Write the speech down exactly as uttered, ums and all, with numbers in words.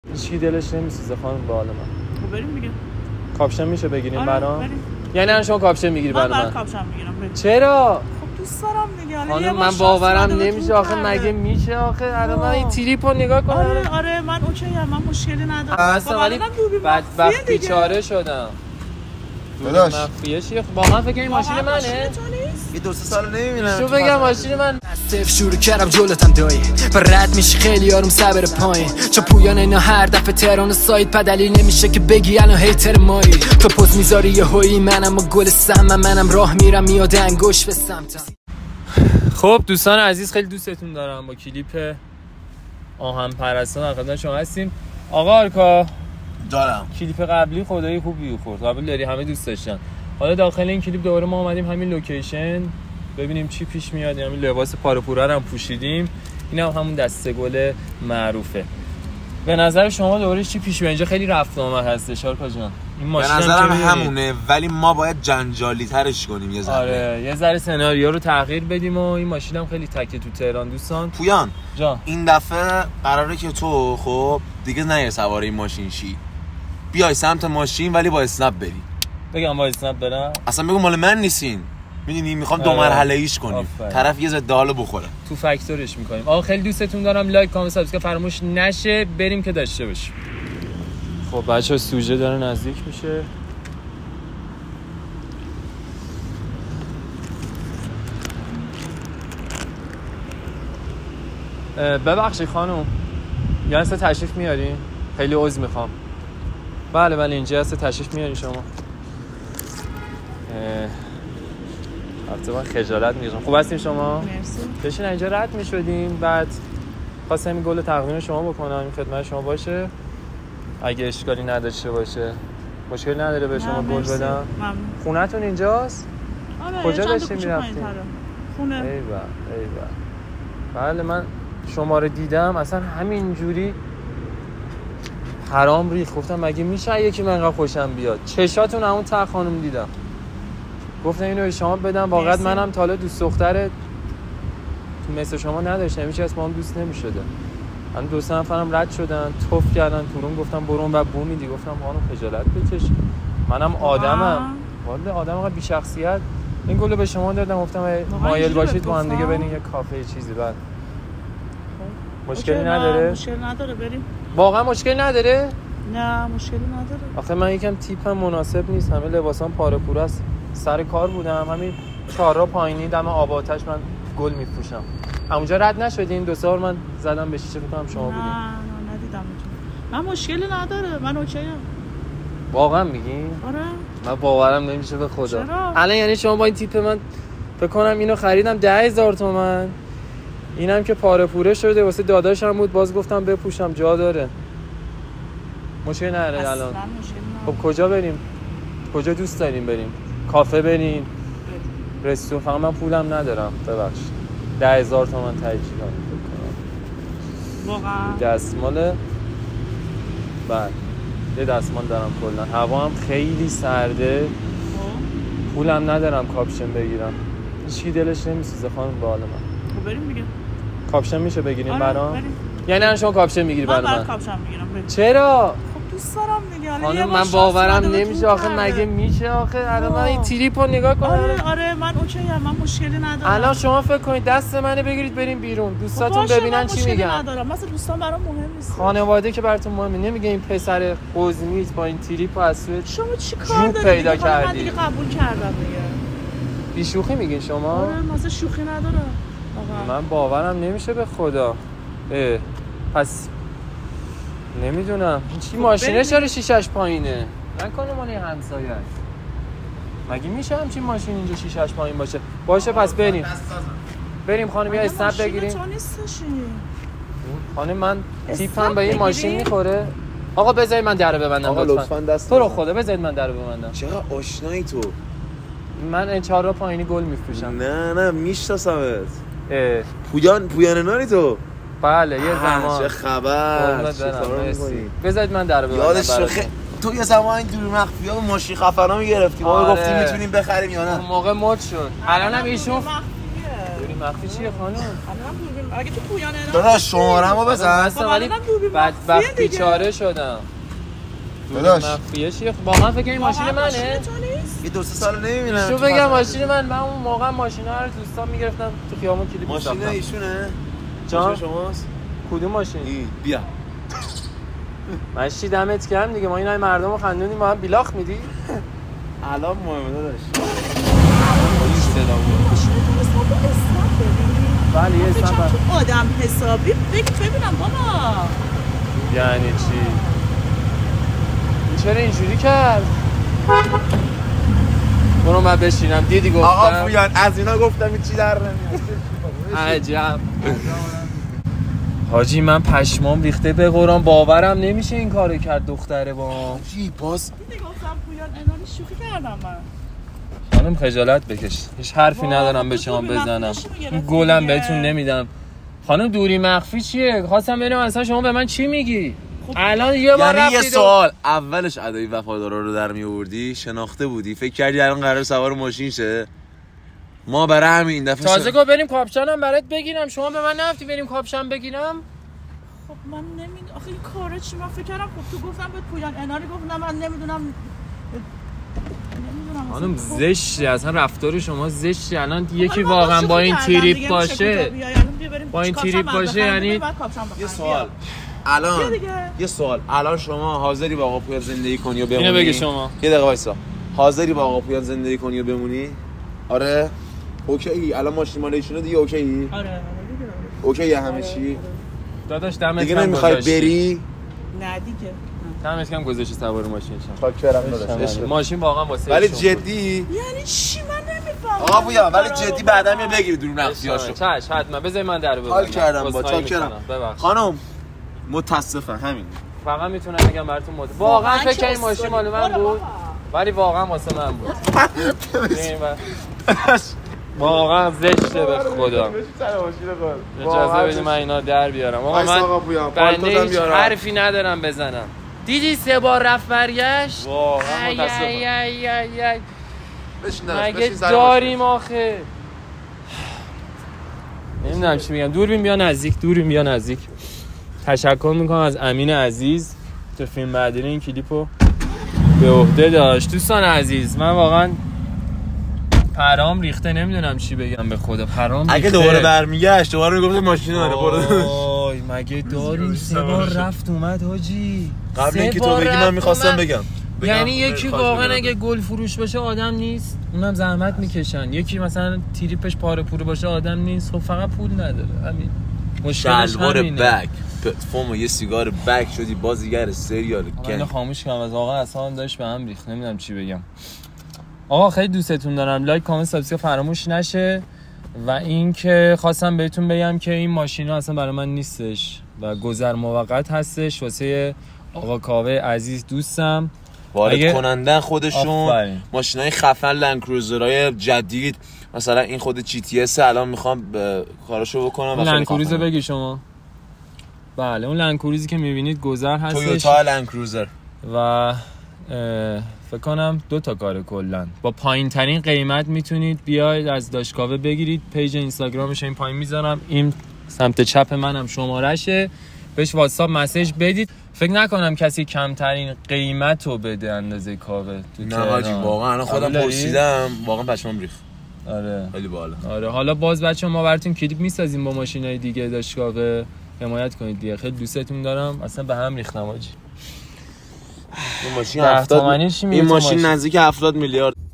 هیچکی دلش نمیسوزه خانم به حال من. خب بریم دیگه. کاپشن میشه بگیریم آره برام؟ بریم. یعنی الان شما کاپشن میگیری برام؟ من کاپشن میگیرم بریم. چرا؟ خب دوست دارم دیگه. خانم من باورم نمیشه آخه مگه میشه آخه الان من این تریپو نگاه کنم. آره آره من اوکی ام، من مشکلی ندارم. اصلا ولی بدبخت بیچاره شدم. داداش مخفیه چیه؟ واقعا فکر این ماشین منه؟ یه دو سه سال نمیبینم. شو بگم ماشین من. صفر شروع کردم جلوتم دایی و رد میشی خیلی آروم صبر پایین چه پویان اینا هر دفعه تهران سایت پدلیل نمیشه که بگی الان هیتر مایی تو پوز میذاری یه هویی منم و گل سمم منم راه میرم میاد انگوش به سمتم. خب دوستان عزیز خیلی دوستتون دارم. با کلیپ آهن پرستان در خدمت شما هستیم. آقا آرکا دارم کلیپ قبلی خدایی خوب ویو خورد، قبول داری؟ همه دوست داشتن. حالا داخل این کلیپ دوباره ما اومدیم همین لوکیشن ببینیم چی پیش میاد. همین لباس پاره‌پوره رو هم پوشیدیم. این هم همون دسته گل معروفه. به نظر شما دوباره چی پیش میاد؟ اینجا خیلی رفت آمد هستش آرکا جان. این ماشین به نظرم همونه ولی ما باید جنجالی ترش کنیم یه ذره. آره یه ذره سناریو رو تغییر بدیم و این ماشین هم خیلی تکه تو تهران. دوستان پویان جان این دفعه قراره که تو خب دیگه نیر سوار این ماشین شی، بیای سمت ماشین ولی با اسنپ بری. بگم با اسنپ برم؟ اصلا بگو مال من نیستین، میدونی میخوام دو مرحله ایش کنیم. آفره. طرف یه زد دالو بخوره تو فاکتورش میکنیم. آقا خیلی دوستتون دارم. لایک کامنت سابسکرایب فراموش نشه. بریم که داشته باشیم. خب بچه‌ها سوژه داره نزدیک میشه. ببخشید خانم یه هسته تشریف میارین؟ خیلی عذر میخوام. بله بله اینجا هسته تشریف میارین شما. البته من خجالت میکشم. خوب هستین شما؟ مرسی. بشین اینجا رد میشدیم بعد خواستم این گل تقدیم شما بکنم این خدمت شما باشه اگه اشکالی نداشته باشه. مشکلی نداره به شما گل بدم؟ خونه‌تون اینجاست؟ آره کجا داشتین میرفتین؟ خونه. ایوه ایوه. بله من شما رو دیدم اصلا همین جوری حرام ریخت. گفتم مگه میشه یکی من انقدر خوشم بیاد؟ چشاتون همون ته خانم دیدم گفتم اینو به شما بدم. واقعا منم تا حالا دوست دختر تو مثل شما نداشتم، هیچ کس با هم دوست نمی‌شده. من دو سه نفرم رد شدن توف کردن تو روم، گفتم برون و بو میدی. گفتم خانم خجالت بکش منم آدمم. والله آدم انقدر بی شخصیت. این گلو به شما دادم گفتم مایل باشید با هم دیگه بریم یه کافه چیزی. بعد مشکلی نداره؟ مشکل نداره بریم. واقعا مشکل نداره؟ نه مشکلی نداره. آخه من یکم تیپم مناسب نیست، همه لباسام پاره پوره است. سر کار بودم همین چهارراه پایینی دم آب آتش من گل میفروشم. همونجا رد نشدین؟ دو سال من زدم به شیشه فکرم شما بودین. نه نه ندیدم. من مشکلی نداره، من اوکی ام. واقعا میگین؟ آره. من باورم نمیشه به خدا. چرا؟ الان یعنی شما با این تیپ من فکر کنم اینو خریدم ده هزار تومان. اینم که پاره پوره شده واسه داداشم بود باز گفتم بپوشم جا داره. مشکلی نداره الان. خب کجا بریم؟ کجا دوست داریم بریم؟ کافه بریم؟ رستو فقط من پولم ندارم ببخشید. ده هزار تومان تایید کنم. واقعا؟ دستمال بله یه دستمال دارم کلا. هوا هم خیلی سرده. پولم ندارم کاپشن بگیرم. هیچکی دلش نمیسوزه خانم به حال من. خب بریم دیگه. کاپشن میشه بگیریم آره برام؟ بریم. یعنی الان شما کاپشن میگیری برام؟ من کاپشن میگیرم. چرا؟ دوست دارم دیگه. خانم من باورم نمیشه آخه مگه میشه آخه الان من این تریپو نگاه کنم. آره آره من اوکی ام، من مشکلی ندارم. الان شما فکر کنید دست منو بگیرید بریم بیرون دوستاتون ببینن چی میگن. مشکلی ندارم. مثلا دوستان برام مهم نیست. خانواده که براتون مهمه. نمیگه این پسر قزمیت با این تریپ از سوئد شما چی کار دارید پیدا کردی؟ من دیگه قبول کردم دیگه. بی شوخی میگین شما؟ آره مثلا شوخی نداره. من باورم نمیشه به خدا. اه. پس نمیدونم چی ماشینه چرا شیشش پایینه؟ نکنه مال همسایه است. مگه میشه همچین ماشین اینجا شیشش پایین باشه؟ باشه پس بریم. بریم خانم یا اسنپ بگیریم. خانم من تیپم به این ماشین میخوره. آقا بذارید من درو ببندم آقا لطفاً دست تو رو خدا بذارید من درو ببندم. چرا آشنایی تو؟ من این چهار راه پایینی گل میفروشم. نه نه میشناسمت. اه پویان پویان ناری تو؟ بله یه زمان. چه خبر؟ چیکار می‌کنی؟ بذارید من درو ببندم. یادش خیلی تو یه زمان دور مخفی‌ها و ماشین خفنا می‌گرفتی. ما گفتیم میتونیم بخریم یا نه. اون موقع مد شد. الانم ایشون مخفی چیه خانم؟ الانم دوربین اگه تو پویان اینا داداش شماره‌مو بزن. خب الانم دوربین بدبخت بیچاره شدم. داداش مخفیه چیه؟ واقعا فکر این ماشین منه؟ یه دو سه سال نمیبینم. شو بگم ماشین من من اون موقع ماشینا رو دوستان میگرفتم تو خیابون کلیپ می‌ساختم. ماشین ایشونه؟ جان شماست؟ کدوم ماشین؟ این بیا. ماشی دمت گرم دیگه ما اینا مردمو خندونیم ما هم بیلاخ میدی؟ الان مهمه داداش. بله یه اسم تو آدم حسابی فکر ببینم بابا. یعنی چی؟ چرا اینجوری کرد؟ برو من بشینم دیدی گفتم آقا پویان از اینا گفتم این چی در نمیاد. عجب حاجی من پشمام ریخته به قرآن باورم نمیشه این کارو کرد دختره با چی باز دیدی گفتم پویان انانی شوخی کردم من. خانم خجالت بکش هیچ حرفی ندارم به شما بزنم این گلم بهتون نمیدم. خانم دوری مخفی چیه؟ خواستم ببینم اصلا شما به من چی میگی؟ الان یه بار یعنی یه رفتید سوال اولش ادای وفادارا رو در می آوردی شناخته بودی فکر کردی الان قرار سوار ماشین شه ما برای همین این دفعه تازه گفت بریم کاپشنم برات بگیرم شما به من نگفتی بریم کاپشن بگیرم؟ خب من نمیدونم آخه این کارا چی من فکر کردم خب تو گفتم به پویان اناری گفتم من نمیدونم خانم زشتی اصلا رفتار شما زشتی الان یکی واقعا با این تریپ باشه با این تریپ باشه یعنی یه سوال الان یه سوال الان شما حاضری با آقا پویان زندگی کنی و بمونی؟ اینو بگی شما یه دقیقه وایسا حاضری با آقا پویان زندگی کنی و بمونی؟ آره اوکی الان ماشین مال ایشونه دیگه اوکی؟ آره اوکی همه چی داداش دمت دیگه نمیخوای بری؟ نه دیگه دمت کم گذاشتی سوار ماشین شم چاکرم داداش ماشین واقعا واسه ولی جدی یعنی چی من نمیفهمم آقا پویان ولی جدی بعدا میاد بگیر دور نقصیاشو چش حتما بذار من درو ببندم حال کردم با چاکرم خانم متاسفم همین فقط میتونم بگم براتون مد واقعا فکر این ماشین مال من بود ولی واقعا واسه من بود واقعا زشته به خدا اجازه بدید من اینا در بیارم آقا من بنده هیچ حرفی ندارم بزنم دیدی سه بار رفت برگشت واقعا متاسفم مگه داریم آخه نمیدونم چی میگم دوربین بیا نزدیک دوربین بیا نزدیک تشکر میکنم از امین عزیز که فیلم برداری این کلیپو به عهده داشت. دوستان عزیز من واقعا پرام ریخته نمیدونم چی بگم به خدا پرام ریخته. اگه دوباره برمیگشت دوباره میگفت ماشین داره وای مگه داریم سه بار رفت اومد حاجی قبل اینکه تو بگی من میخواستم بگم یعنی یکی واقعا اگه گل فروش باشه آدم نیست اونم زحمت میکشن یکی مثلا تریپش پاره پوره باشه آدم نیست خب فقط پول نداره همین مشکلش همینه بک پلتفرم یه سیگار بک شدی بازیگر سریال من خاموش کردم از واقعا اصلا داشت به هم ریخت نمیدونم چی بگم. آقا خیلی دوستتون دارم لایک کامنت سابسکرایب فراموش نشه و اینکه خواستم بهتون بگم که این ماشینا اصلا برای من نیستش و گذر موقت هستش واسه آقا کاوه عزیز دوستم وارد اگه... کنندن خودشون ماشینای خفن لندکروزرهای جدید مثلا این خود جی تی اس الان میخوام کاراشو بکنم لندکروزر بگی شما بله اون لندکروزی که میبینید گذر هستش تویوتا لندکروزر و فکر کنم دو تا کار کلا با پایین ترین قیمت میتونید بیاید از داشکاوه بگیرید پیج اینستاگرامش این پایین میذارم این سمت چپ منم شمارهشه بهش واتساپ مسیج بدید فکر نکنم کسی کمترین قیمت رو بده اندازه کاوه تو نه حاجی واقعا انا خودم پرسیدم واقعا پشمام ریخت آره خیلی باحال آره حالا باز بچه ما براتون کلیپ میسازیم با ماشینای دیگه داشکاوه حمایت کنید دیگه خیلی دوستتون دارم اصلا به هم ریختم حاجی این ماشین هفتاد این ماشین نزدیک هفتاد میلیارد